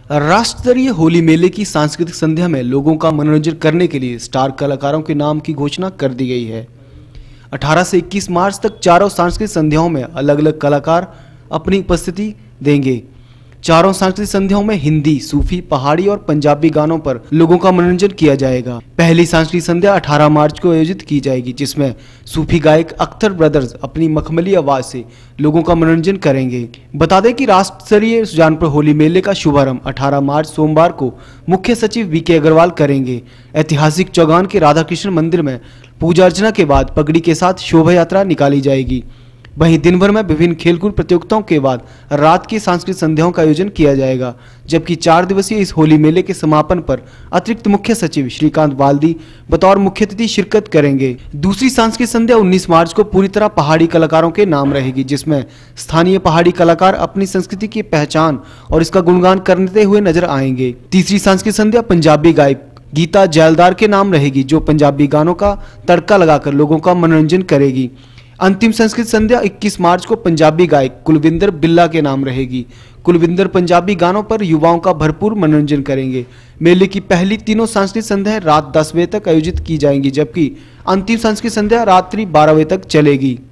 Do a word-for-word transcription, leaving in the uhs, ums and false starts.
राष्ट्र स्तरीय होली मेले की सांस्कृतिक संध्या में लोगों का मनोरंजन करने के लिए स्टार कलाकारों के नाम की घोषणा कर दी गई है। अठारह से इक्कीस मार्च तक चारों सांस्कृतिक संध्याओं में अलग अलग कलाकार अपनी उपस्थिति देंगे। चारों सांस्कृतिक संध्याओं में हिंदी, सूफी, पहाड़ी और पंजाबी गानों पर लोगों का मनोरंजन किया जाएगा। पहली सांस्कृतिक संध्या अठारह मार्च को आयोजित की जाएगी, जिसमें सूफी गायक अख्तर ब्रदर्स अपनी मखमली आवाज से लोगों का मनोरंजन करेंगे। बता दें कि राष्ट्र स्तरीय सुजानपुर होली मेले का शुभारंभ अठारह मार्च सोमवार को मुख्य सचिव वी के अग्रवाल करेंगे। ऐतिहासिक चौगान के राधा कृष्ण मंदिर में पूजा अर्चना के बाद पगड़ी के साथ शोभा यात्रा निकाली जाएगी। वहीं दिन भर में विभिन्न खेलकूद प्रतियोगिताओं के बाद रात की सांस्कृतिक संध्याओं का आयोजन किया जाएगा, जबकि चार दिवसीय इस होली मेले के समापन पर अतिरिक्त मुख्य सचिव श्रीकांत बाल्दी बतौर मुख्य अतिथि शिरकत करेंगे। दूसरी सांस्कृतिक संध्या उन्नीस मार्च को पूरी तरह पहाड़ी कलाकारों के नाम रहेगी, जिसमें स्थानीय पहाड़ी कलाकार अपनी संस्कृति की पहचान और इसका गुणगान करते हुए नजर आएंगे। तीसरी सांस्कृतिक संध्या पंजाबी गायक गीता जैलदार के नाम रहेगी, जो पंजाबी गानों का तड़का लगाकर लोगों का मनोरंजन करेगी। अंतिम सांस्कृतिक संध्या इक्कीस मार्च को पंजाबी गायक कुलविंदर बिल्ला के नाम रहेगी। कुलविंदर पंजाबी गानों पर युवाओं का भरपूर मनोरंजन करेंगे। मेले की पहली तीनों सांस्कृतिक संध्याएं रात दस बजे तक आयोजित की जाएंगी, जबकि अंतिम सांस्कृतिक संध्या रात्रि बारह बजे तक चलेगी।